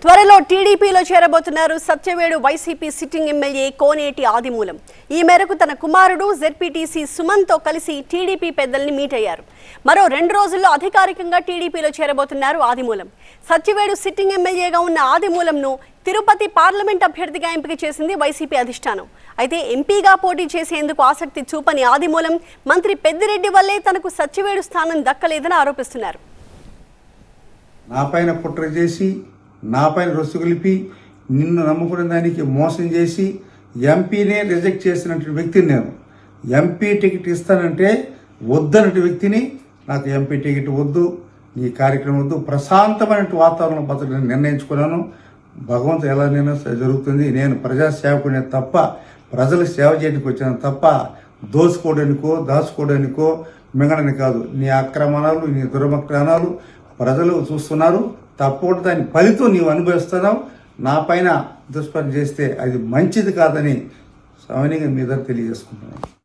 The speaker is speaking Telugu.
త్వరలో టీడీపీలో చేరబోతున్నారు Satyavedu YCP sitting MLA Koneti Adimulam. ఈ మేరకు తన కుమారుడు జెడ్పీటీసీ సుమన్తో కలిసి టీడీపీ పెద్దల్ని మీట్ అయ్యారు. మరో 2 రోజుల్లో అధికారికంగా టీడీపీలో చేరబోతున్నారు ఆదిమూలం. సత్యవేడు సిట్టింగ్ ఎమ్మెల్యేగా ఉన్న ఆదిమూలంను తిరుపతి పార్లమెంట్ అభ్యర్థిగా ఎంపిక చేసింది వైసీపీ అధిష్టానం. అయితే ఎంపీగా పోటీ చేసేందుకు ఆసక్తి చూపని ఆదిమూలం మంత్రి పెద్దిరెడ్డి వల్లే తనకు సత్యవేడు స్థానం దక్కలేదని ఆరోపిస్తున్నారు. నాపైన కుట్ర చేసి నాపైన రొసుగులిపి నిన్ను నమ్ముకున్న దానికి మోసం చేసి ఎంపీనే రిజెక్ట్ చేసినటువంటి వ్యక్తిని నేను. ఎంపీ టికెట్ ఇస్తానంటే వద్దనటువంటి వ్యక్తిని నాకు ఎంపీ టికెట్ వద్దు, నీ కార్యక్రమం వద్దు, ప్రశాంతమైన వాతావరణం బతకడానికి నిర్ణయించుకున్నాను. భగవంతుడు ఎలా నిర్ణయం జరుగుతుంది. నేను ప్రజాసేవకునే తప్ప ప్రజల సేవ చేయడానికి వచ్చాను తప్ప దోసుకోవడానికో దాచుకోవడానికో మింగడని కాదు. నీ అక్రమణాలు నీ దుర్మక్రమాలు ప్రజలు చూస్తున్నారు. తప్పకుండా దాని ఫలితం నీవు అనుభవిస్తున్నావు. నా పైన దుష్పని చేస్తే అది మంచిది కాదని సవినీయంగా మీద తెలియజేసుకుంటున్నాను.